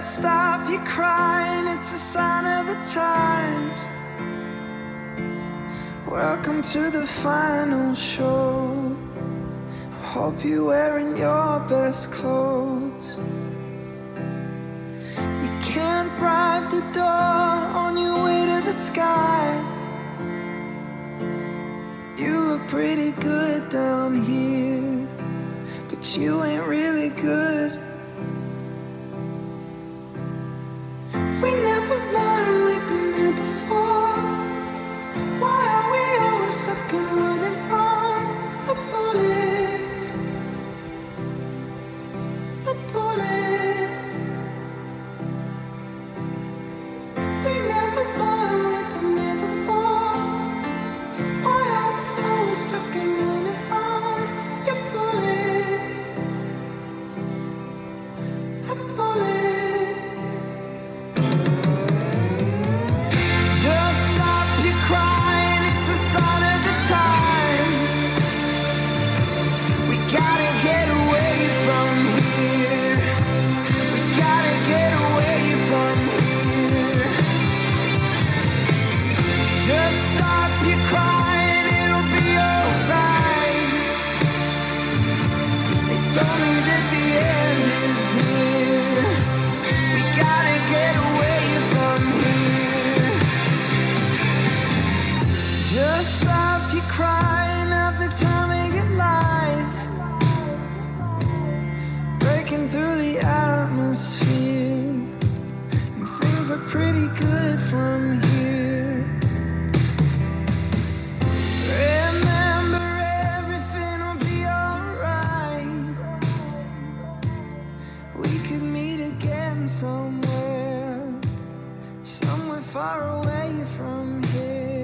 Just stop your crying, it's a sign of the times. Welcome to the final show. I hope you're wearing your best clothes. You can't bribe the door on your way to the sky. You look pretty good down here, but you ain't really good. We never learned, we've been here before. Why are we always stuck and running from the bullets? The bullets. We never learned, we've been here before. Why are we always stuck and running from your bullets? The bullets. Crying, it's a sign of the times. We gotta get away from here. We gotta get away from here. Just stop your crying, it'll be alright. They told me that the end is near. We gotta get away from here. Just stop your crying, have the time of your life. Breaking through the atmosphere, and things are pretty good from here. Remember, everything will be alright. We could meet again somewhere, somewhere far away from here.